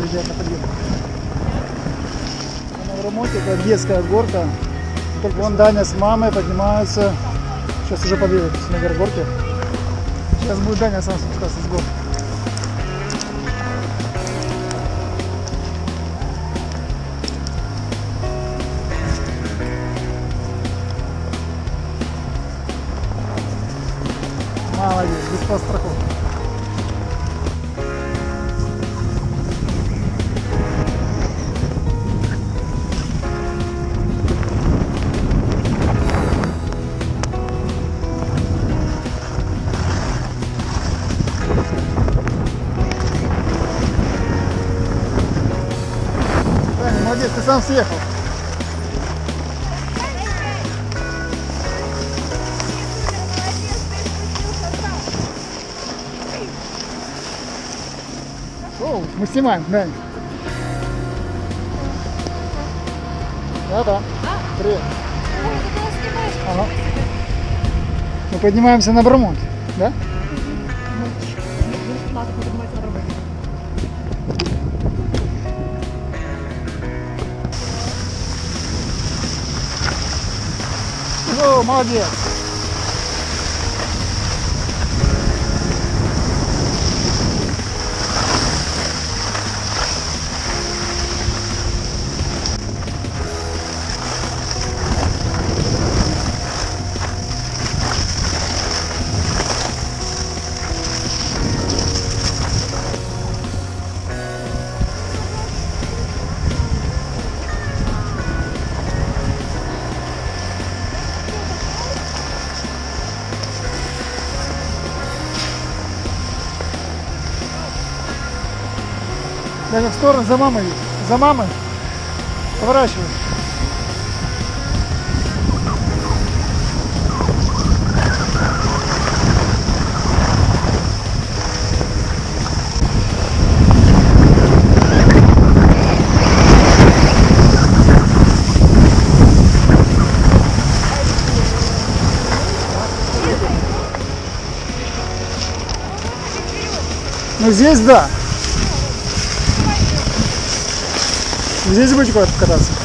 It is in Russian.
приезжает на подъем. На Навромоте это детская горка. Только вон Даня с мамой поднимаются. Сейчас уже подъедут на горке. Сейчас будет Даня сам спускаться с горки. Молодец, без подстраховки. Молодец, ты сам съехал. О, мы снимаем, Дань. Да. Привет. Ага. Мы поднимаемся на Навромот, да? О, молодец! Даня, в сторону, за мамой. За мамой. Поворачивай. Ну здесь да. Здесь будете куда-то кататься?